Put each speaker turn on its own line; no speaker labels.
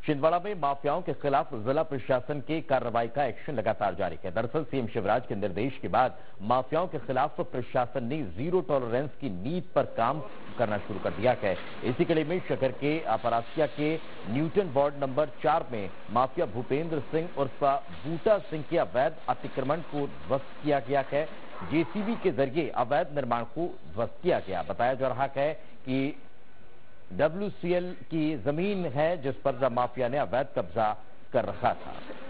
छिंदवाड़ा में माफियाओं के खिलाफ जिला प्रशासन की कार्रवाई का एक्शन लगातार जारी है। दरअसल सीएम शिवराज के निर्देश के बाद माफियाओं के खिलाफ प्रशासन ने जीरो टॉलरेंस की नीति पर काम करना शुरू कर दिया है। इसी कड़ी में शहर के अपरासिया के न्यूटन वार्ड नंबर 4 में माफिया भूपेंद्र सिंह उर्फ बूटा सिंह के अवैध अतिक्रमण को ध्वस्त किया गया है। जेसीबी के जरिए अवैध निर्माण को ध्वस्त किया गया। बताया जा रहा है कि WCL की जमीन है जिस पर माफिया ने अवैध कब्जा कर रखा था।